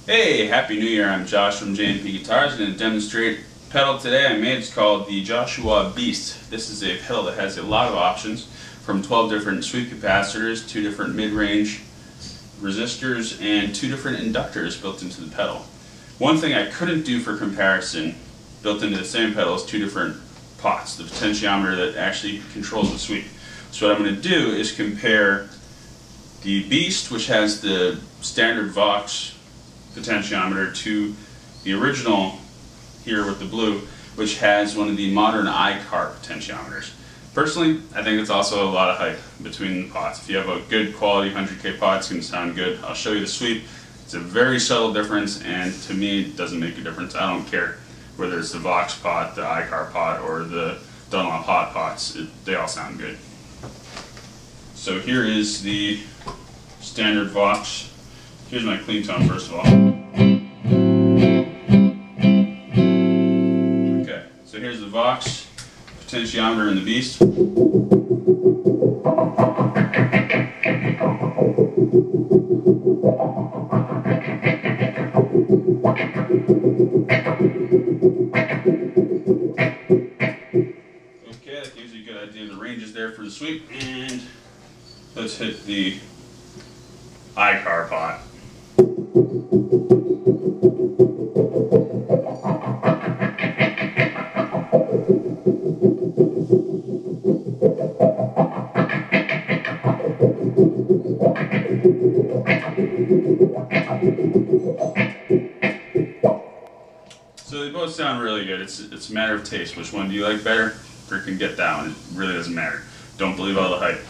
Hey, Happy New Year. I'm Josh from J&P Guitars. I'm going to demonstrate a pedal today I made. It's called the Joshua Beast. This is a pedal that has a lot of options, from 12 different sweep capacitors, 2 different mid-range resistors, and 2 different inductors built into the pedal. One thing I couldn't do for comparison, built into the same pedal, is 2 different pots, the potentiometer that actually controls the sweep. So what I'm going to do is compare the Beast, which has the standard Vox potentiometer, to the original here with the blue, which has one of the modern iCar potentiometers. Personally, I think it's also a lot of hype between the pots. If you have a good quality 100K pot, it's going to sound good. I'll show you the sweep. It's a very subtle difference, and to me it doesn't make a difference. I don't care whether it's the Vox pot, the iCar pot, or the Dunlop hot pots. They all sound good. So here is the standard Vox. Here's my clean tone first of all. Okay, so here's the Vox potentiometer in the Beast. Okay, that gives you a good idea of the ranges there for the sweep, and let's hit the iCar pot. So they both sound really good. It's a matter of taste. Which one do you like better? Freaking get that one. It really doesn't matter. Don't believe all the hype.